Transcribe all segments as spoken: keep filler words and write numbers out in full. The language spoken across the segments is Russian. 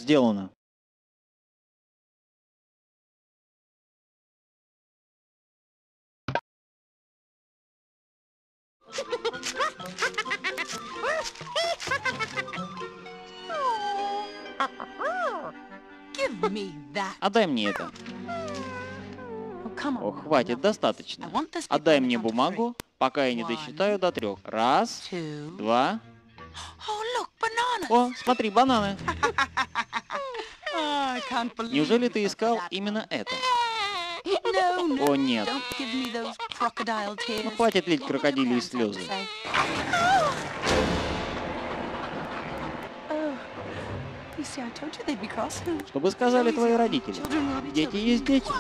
Сделано. Give me that. Отдай мне это. Oh, come on. О, хватит, достаточно. I want this paper Отдай on the мне count of бумагу, пока я не досчитаю до трех. Раз, three. Two. два. Oh, look, bananas. О, смотри, бананы. Oh, I can't believe Неужели you ты fell for искал that именно это? one. No, no. О, нет. Don't give me those crocodile tears. Ну хватит лить крокодилии слезы. Say. Oh, you see, I told you they'd be cross. Что бы сказали твои родители? Children will be Дети children. есть дети.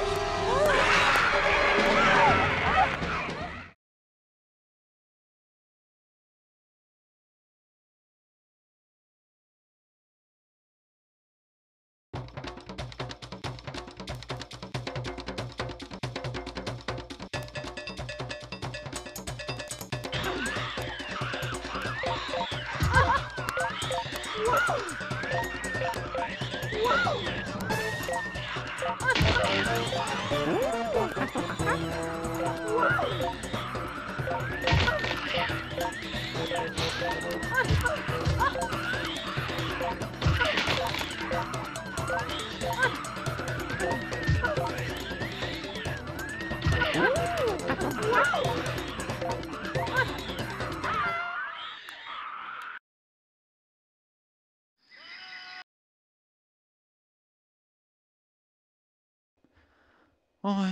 Ой.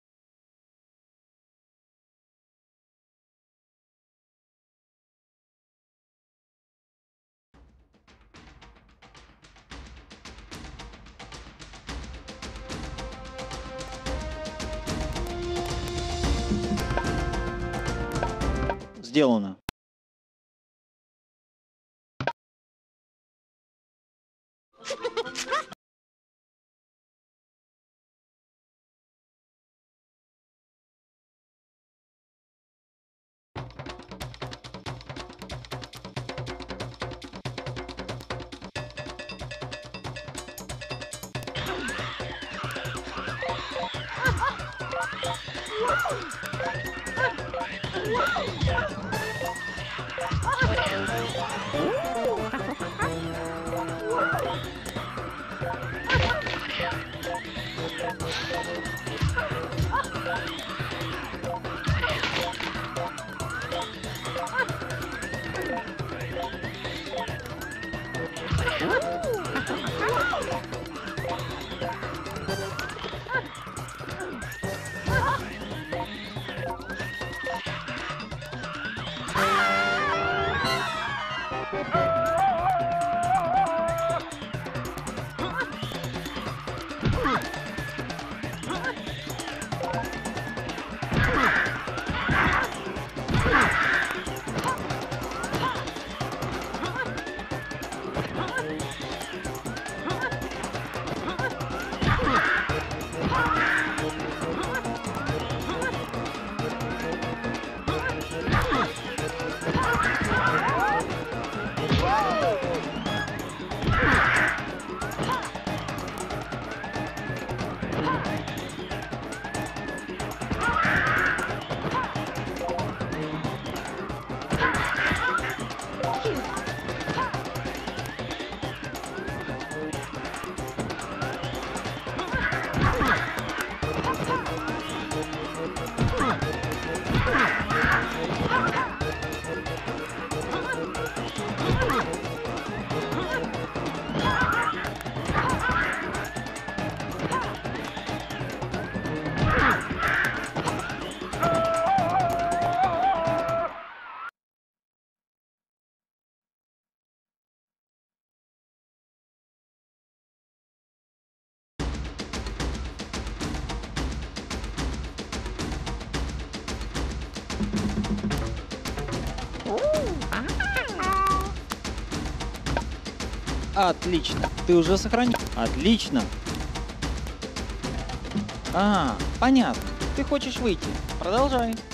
Сделано. Отлично. Ты уже сохранил? Отлично. А, понятно. Ты хочешь выйти. Продолжай.